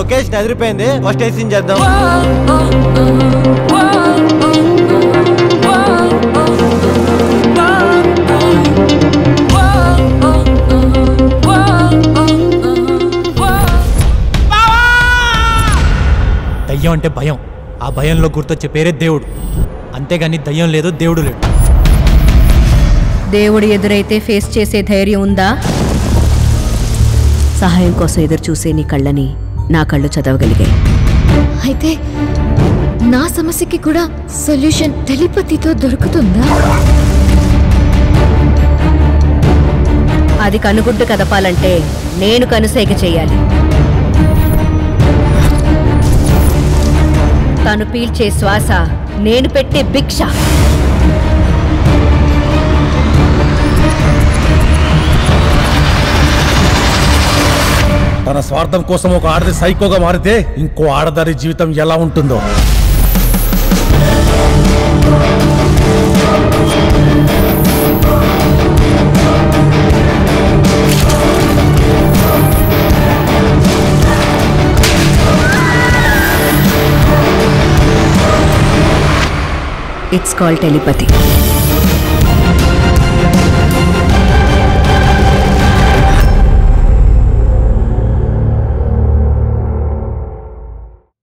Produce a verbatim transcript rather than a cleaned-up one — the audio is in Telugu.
లొకేషన్ ఎదిరిపోయింది, ఫస్ట్ ఏ సీన్ చేద్దాం. దయ్యం అంటే భయం, ఆ భయంలో గుర్తొచ్చే పేరే దేవుడు. అంతేగాని దయ్యం లేదు, దేవుడు లేడు. దేవుడు ఎదురైతే ఫేస్ చేసే ధైర్యం ఉందా? సహాయం కోసం ఎదురు చూసే నీ కళ్ళని నా కళ్ళు చదవగలిగాయి. అయితే నా సమస్యకి కూడా సొల్యూషన్ టెలిపతితో దొరుకుతుందా? అది కనుగుడ్డు కదపాలంటే నేను కనుసైగ చెయ్యాలి. తను పీల్చే శ్వాస నేను పెట్టే భిక్ష. తన స్వార్థం కోసం ఒక ఆడది సైకోగా మారితే ఇంకో ఆడదారి జీవితం ఎలా ఉంటుందో. It's called telepathy.